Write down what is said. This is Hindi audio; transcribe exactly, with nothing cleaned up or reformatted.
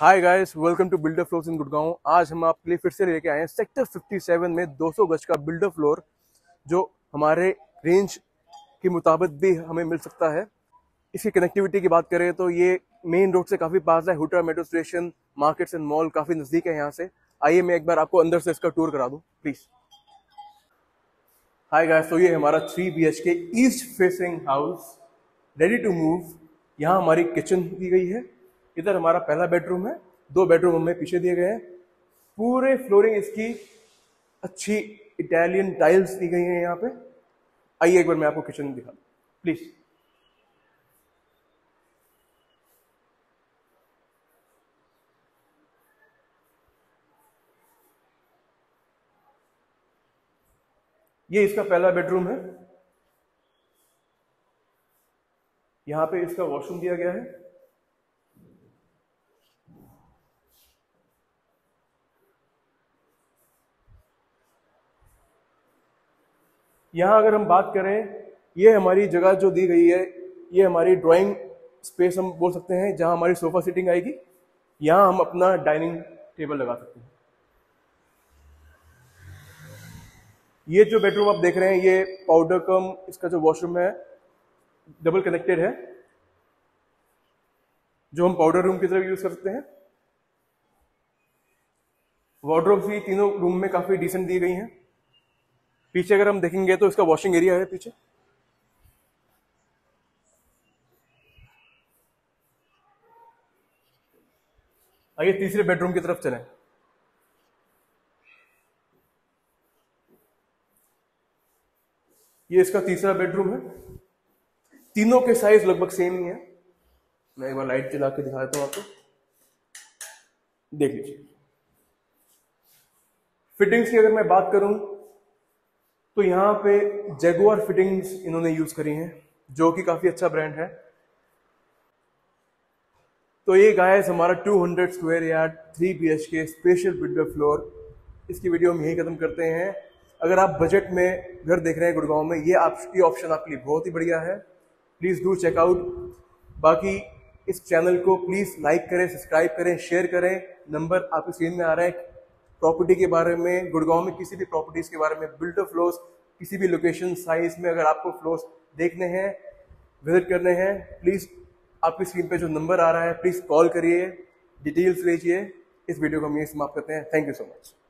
Hi guys, welcome to builder floors in Gurgaon. आज हम आपके लिए फिर से लेके आए हैं सेक्टर सत्तावन में दो सौ गज का बिल्डर फ्लोर, जो हमारे रेंज के मुताबिक भी हमें मिल सकता है। इसकी कनेक्टिविटी की बात करें तो ये मेन रोड से काफी पास है। HUDA metro station, markets and mall काफी नजदीक है यहाँ से। आइए मैं एक बार आपको अंदर से इसका टूर करा दूं प्लीज। हाय गाइस, तो ये हमारा three B H K east facing house ready to move. यहाँ हमारी किचन दी गई है। इधर हमारा पहला बेडरूम है, दो बेडरूम हमें पीछे दिए गए हैं। पूरे फ्लोरिंग इसकी अच्छी इटालियन टाइल्स दी गई हैं यहाँ पे। आइए एक बार मैं आपको किचन दिखा दूं प्लीज। ये इसका पहला बेडरूम है। यहाँ पे इसका वॉशरूम दिया गया है। यहाँ अगर हम बात करें, ये हमारी जगह जो दी गई है, ये हमारी ड्राइंग स्पेस हम बोल सकते हैं, जहाँ हमारी सोफा सीटिंग आएगी। यहाँ हम अपना डाइनिंग टेबल लगा सकते हैं। ये जो बेडरूम आप देख रहे हैं, ये पाउडर कम इसका जो वॉशरूम है डबल कनेक्टेड है, जो हम पाउडर रूम की तरफ यूज कर सकते हैं। वार्डरोब्स भी तीनों रूम में काफी डिसेंट दी गई हैं। पीछे अगर हम देखेंगे तो इसका वॉशिंग एरिया है पीछे। आइए तीसरे बेडरूम की तरफ चलें। ये इसका तीसरा बेडरूम है। तीनों के साइज लगभग सेम ही है। मैं एक बार लाइट जला के दिखा देता हूं आपको, देख लीजिए। फिटिंग्स की अगर मैं बात करूं तो यहाँ पे जैगुआर फिटिंग्स इन्होंने यूज करी हैं, जो कि काफी अच्छा ब्रांड है। तो ये गाइस हमारा दो सौ square yard three B H K special builder floor. इसकी वीडियो हम यही खत्म करते हैं। अगर आप बजट में घर देख रहे हैं गुड़गांव में, ये आपकी ऑप्शन आपके लिए बहुत ही बढ़िया है। Please do check out. बाकी इस चैनल को प्लीज लाइक करें, सब्सक्राइब करें, शेयर करें। नंबर आपकी स्क्रीन में आ रहा है। प्रॉपर्टी के बारे में, गुड़गांव में किसी भी प्रॉपर्टीज के बारे में, बिल्डर फ्लोर्स, किसी भी लोकेशन साइज में अगर आपको फ्लोर्स देखने हैं, विजिट करने हैं, प्लीज आपकी स्क्रीन पे जो नंबर आ रहा है प्लीज कॉल करिए, डिटेल्स लीजिए। इस वीडियो को हम यही समाप्त करते हैं। Thank you so much.